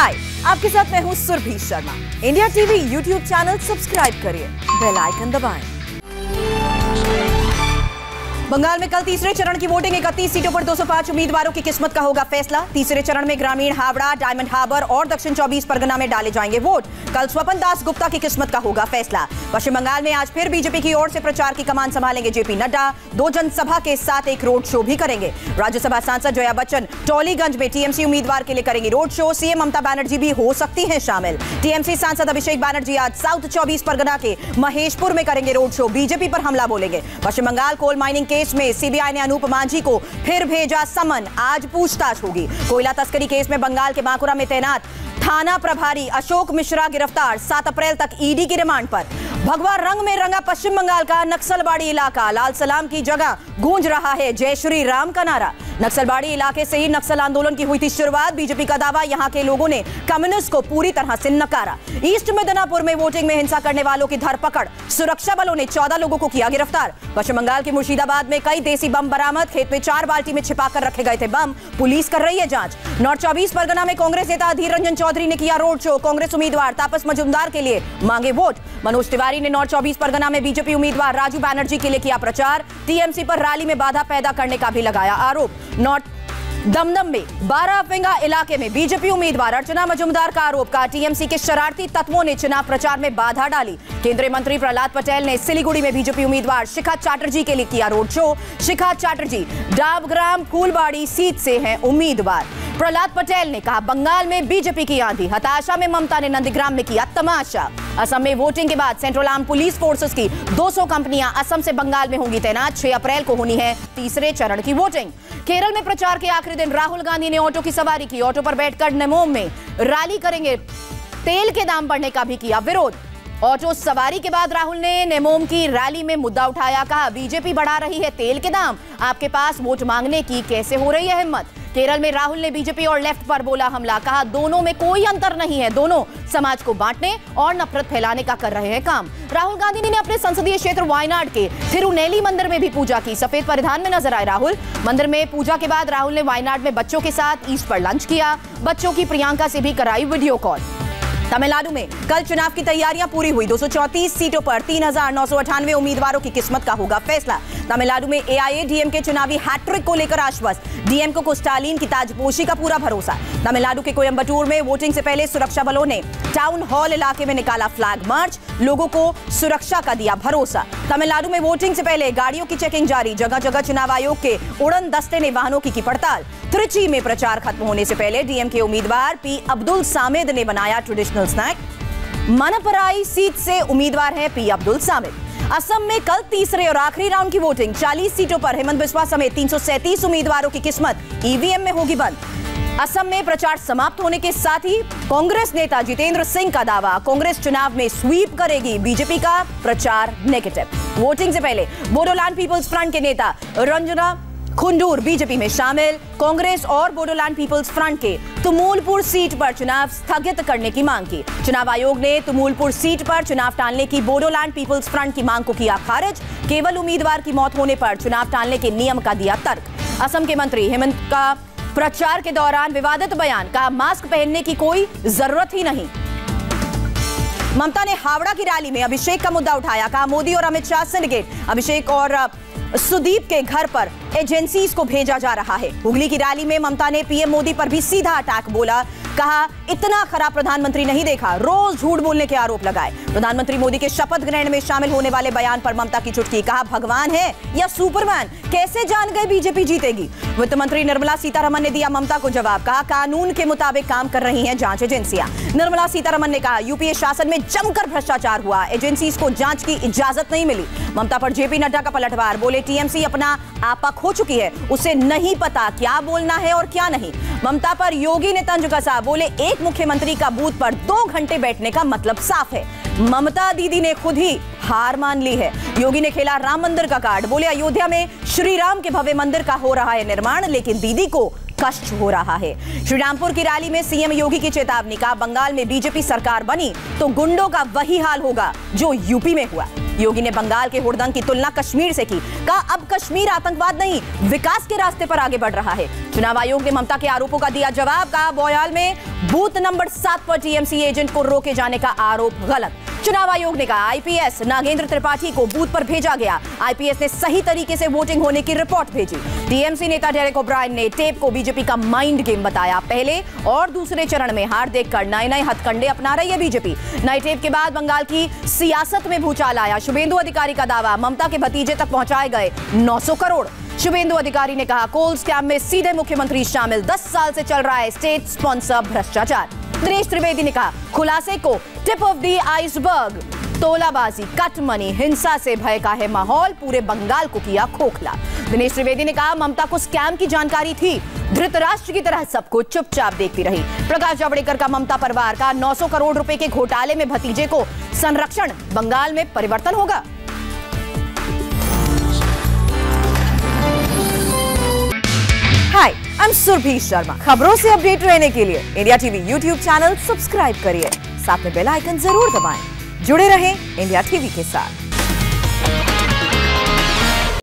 हाय, आपके साथ मैं हूं Surabhi Sharma. India TV YouTube channel subscribe करिए, बेल आइकन दबाएं। बंगाल में कल तीसरे चरण की वोटिंग। 31 सीटों पर 205 उम्मीदवारों की किस्मत का होगा फैसला। तीसरे चरण में ग्रामीण हावड़ा, डायमंड हार्बर और दक्षिण 24 परगना में डाले जाएंगे वोट। कल स्वपन दास गुप्ता की किस्मत का होगा फैसला। पश्चिम बंगाल में आज फिर बीजेपी की ओर से प्रचार की कमान संभालेंगे जेपी नड्डा। 2 जनसभा के साथ एक रोड शो भी करेंगे। राज्यसभा सांसद जया बच्चन टोलीगंज में टीएमसी उम्मीदवार के लिए करेंगी road show. CM Mamata Banerjee भी हो सकती हैं शामिल। टीएमसी सांसद अभिषेक बनर्जी आज साउथ 24 परगना के महेशपुर में करेंगे रोड शो। बीजेपी पर हमला बोलेंगे। Paschim Bengal coal mining case में सीबीआई ने अनूप मांझी को फिर भेजा समन। आज पूछताछ होगी। कोयला तस्करी केस में बंगाल के बांकुरा में तैनात थाना प्रभारी अशोक मिश्रा गिरफ्तार। 7 अप्रैल तक ईडी की रिमांड पर। भगवा रंग में रंगा पश्चिम बंगाल का नक्सलबाड़ी इलाका। लाल सलाम की जगह गूंज रहा है जय श्री राम का नारा। नक्सलबाड़ी इलाके से ही नक्सल आंदोलन की हुई थी शुरुआत। बीजेपी का दावा, यहां के लोगों ने कम्युनिस्ट को पूरी तरह से नकारा। ईस्ट मिदनापुर में वोटिंग में हिंसा करने वालों की धरपकड़। सुरक्षा बलों ने 14 लोगों को किया गिरफ्तार। पश्चिम बंगाल के मुर्शिदाबाद में कई देसी बम बरामद। खेत में 4 बाल्टी में छिपाकर रखे गए थे बम। पुलिस कर रही है जांच। नॉर्थ 24 परगना में कांग्रेस नेता अधीर रंजन चौधरी ने किया रोड शो। कांग्रेस उम्मीदवार तापस मजूमदार के लिए मांगे वोट। मनोज तिवारी ने नॉर्थ 24 परगना में बीजेपी उम्मीदवार राजू बनर्जी के लिए किया प्रचार। टीएमसी पर रैली में बाधा पैदा करने का भी लगाया आरोप। नॉर्थ दमदम में 12 फिंगा इलाके में बीजेपी उम्मीदवार अर्चना मजूमदार का आरोप का टीएमसी के शरारती तत्वों ने चुनाव प्रचार में बाधा डाली। केंद्रीय मंत्री प्रहलाद पटेल ने सिलीगुड़ी में बीजेपी उम्मीदवार शिखा चैटर्जी के लिए किया road show. Shikha Chatterjee Dabgram Phulbari seat से हैं उम्मीदवार। प्रहलाद पटेल ने कहा, बंगाल में बीजेपी की आंधी। हताशा में ममता ने नंदीग्राम में किया तमाशा। असम में वोटिंग के बाद सेंट्रल आर्म पुलिस फोर्सेस की 200 कंपनियां असम से बंगाल में होंगी तैनात। 6 अप्रैल को होनी है तीसरे चरण की वोटिंग। केरल में प्रचार के आखिरी दिन राहुल गांधी ने ऑटो की सवारी की। ऑटो पर बैठकर नेमोम में रैली करेंगे। तेल के दाम बढ़ने का भी किया विरोध। ऑटो सवारी के बाद राहुल ने नेमोम की रैली में मुद्दा उठाया। कहा, बीजेपी बढ़ा रही है तेल के दाम, आपके पास वोट मांगने की कैसे हो रही है हिम्मत। केरल में राहुल ने बीजेपी और लेफ्ट पर बोला हमला। कहा, दोनों में कोई अंतर नहीं है, दोनों समाज को बांटने और नफरत फैलाने का कर रहे हैं काम। राहुल गांधी ने अपने संसदीय क्षेत्र वायनाड के थिरुनेली मंदिर में भी पूजा की। सफेद परिधान में नजर आए राहुल। मंदिर में पूजा के बाद राहुल ने वायनाड में बच्चों के साथ ईस्ट पर लंच किया। बच्चों की प्रियंका से भी कराई वीडियो कॉल। तमिलनाडु में कल चुनाव की तैयारियां पूरी हुई। 234 सीटों पर 3998 उम्मीदवारों की किस्मत का होगा फैसला। तमिलनाडु में एआईएडीएम के चुनावी हैट्रिक को लेकर आश्वस्त। डीएमके को स्टालिन की ताजपोशी का पूरा भरोसा। तमिलनाडु के कोयम्बटूर में वोटिंग से पहले सुरक्षा बलों ने टाउन हॉल इलाके में निकाला फ्लैग मार्च। लोगों को सुरक्षा का दिया भरोसा। तमिलनाडु में वोटिंग से पहले गाड़ियों की चेकिंग जारी। जगह जगह चुनाव आयोग के उड़न दस्ते ने वाहनों की पड़ताल। त्रिची में प्रचार खत्म होने से पहले डीएमके उम्मीदवार पी अब्दुल सामिद ने बनाया ट्रेडिशनल स्नैक। मनपराई सीट से उम्मीदवार है पी अब्दुल सामिद। असम में कल तीसरे और आखिरी राउंड की वोटिंग। 40 सीटों पर हेमंत बिस्वा समेत 337 उम्मीदवारों की किस्मत ईवीएम में होगी बंद। असम में प्रचार समाप्त होने के साथ ही कांग्रेस नेता जितेंद्र सिंह का दावा, कांग्रेस चुनाव में स्वीप करेगी। बीजेपी का प्रचार नेगेटिव। वोटिंग से पहले बोडोलैंड पीपल्स फ्रंट के नेता रंजना खुंडूर बीजेपी में शामिल। कांग्रेस और बोडोलैंड पीपल्स फ्रंट के तुमुलपुर सीट पर चुनाव स्थगित करने की मांग की। चुनाव आयोग ने तुमुलपुर सीट पर चुनाव टालने की बोडोलैंड पीपल्स फ्रंट की मांग को किया खारिज। केवल उम्मीदवार की मौत होने पर चुनाव टालने के नियम का दिया तर्क। असम के मंत्री हेमंत का प्रचार के दौरान विवादित बयान का, मास्क पहनने की कोई जरूरत ही नहीं। ममता ने हावड़ा की रैली में अभिषेक का मुद्दा उठाया। कहा, मोदी और अमित शाह सिंडिकेट। अभिषेक और सुदीप के घर पर एजेंसीज को भेजा जा रहा है। हुगली की रैली में ममता ने पीएम मोदी पर भी सीधा अटैक बोला। कहा, इतना खराब प्रधानमंत्री नहीं देखा। रोज झूठ बोलने के आरोप लगाए। प्रधानमंत्री मोदी के शपथ ग्रहण में शामिल होने वाले बयान पर ममता की चुटकी। कहा, भगवान है या सुपरमैन, कैसे जान गए बीजेपी जीतेगी। वित्त मंत्री निर्मला सीतारमण ने दिया ममता को जवाब। कहा, कानून के मुताबिक काम कर रही हैं जांच एजेंसियां। निर्मला सीतारमण ने कहा, यूपीए शासन में जमकर भ्रष्टाचार हुआ, एजेंसीज को जांच की इजाजत नहीं मिली। ममता पर जेपी नड्डा का पलटवार। बोले, टीएमसी अपना आपा खो चुकी है, उसे नहीं पता क्या बोलना है और क्या नहीं। ममता पर योगी ने तंज कसा। बोले, एक मुख्यमंत्री का बूथ पर 2 घंटे बैठने का मतलब साफ है। ममता दीदी ने खुद ही हार मान ली है। योगी ने खेला राम मंदिर का कार्ड। बोले, अयोध्या में श्री राम के भव्य मंदिर का हो रहा है निर्माण, लेकिन दीदी को कष्ट हो रहा है। श्रीरामपुर की रैली में सीएम योगी की चेतावनी। का, बंगाल में बीजेपी सरकार बनी तो गुंडों का वही हाल होगा जो यूपी में हुआ। योगी ने बंगाल के हुड़दंग की तुलना कश्मीर से की। कहा अब कश्मीर आतंकवाद नहीं, विकास के रास्ते पर आगे बढ़ रहा है। चुनाव आयोग ने ममता के आरोपों का दिया जवाब। कहा बोयाल में बूथ नंबर 7 पर टीएमसी एजेंट को रोके जाने का आरोप गलत। चुनाव आयोग ने कहा आईपीएस नागेंद्र त्रिपाठी को बूथ पर भेजा गया। आईपीएस ने सही तरीके से वोटिंग होने की रिपोर्ट भेजी। टीएमसी नेता डेरेक ओब्रायन ने टेप को बीजेपी का माइंड गेम बताया। पहले और दूसरे चरण में हार देखकर नए नए हथकंडे अपना रही है बीजेपी। नए टेप के बाद बंगाल की सियासत में भूचाल आया। शुभेंदु अधिकारी का दावा, ममता के भतीजे तक पहुंचाए गए 900 करोड़। शुभेंदु अधिकारी ने कहा कोल स्कैम में सीधे मुख्यमंत्री शामिल। 10 साल से चल रहा है स्टेट स्पॉन्सर भ्रष्टाचार। दिनेश त्रिवेदी ने कहा खुलासे को टिप ऑफ द आइसबर्ग। तोलाबाजी, कट मनी, हिंसा से भय का है माहौल, पूरे बंगाल को किया खोखला। दिनेश त्रिवेदी ने कहा ममता को स्कैम की जानकारी थी, धृतराष्ट्र की तरह सब कुछ चुपचाप देखती रही। प्रकाश जावड़ेकर का ममता परिवार का 900 करोड़ रुपए के घोटाले में भतीजे को संरक्षण, बंगाल में परिवर्तन होगा। Hi, I am Surabhi Sharma. खबरों से अपडेट रहने के लिए India TV YouTube channel subscribe करिए, साथ में बेल आइकन जरूर दबाएं। जुड़े रहें इंडिया टीवी के साथ।